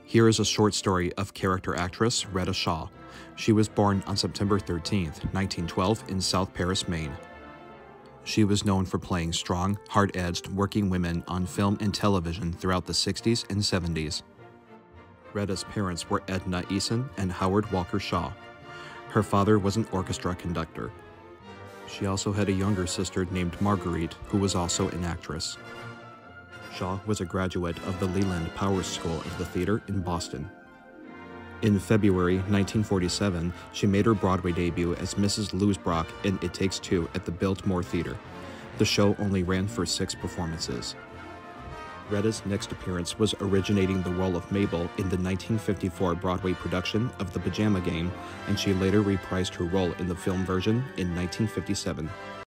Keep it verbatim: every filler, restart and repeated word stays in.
Here is a short story of character actress Retta Shaw. She was born on September thirteenth, nineteen twelve in South Paris, Maine. She was known for playing strong, hard-edged working women on film and television throughout the sixties and seventies. Retta's parents were Edna Eason and Howard Walker Shaw. Her father was an orchestra conductor. She also had a younger sister named Marguerite, who was also an actress. Shaw was a graduate of the Leland Powers School of the Theater in Boston. In February nineteen forty-seven, she made her Broadway debut as Missus Loosbrock in It Takes Two at the Biltmore Theater. The show only ran for six performances. Retta's next appearance was originating the role of Mabel in the nineteen fifty-four Broadway production of The Pajama Game, and she later reprised her role in the film version in nineteen fifty-seven.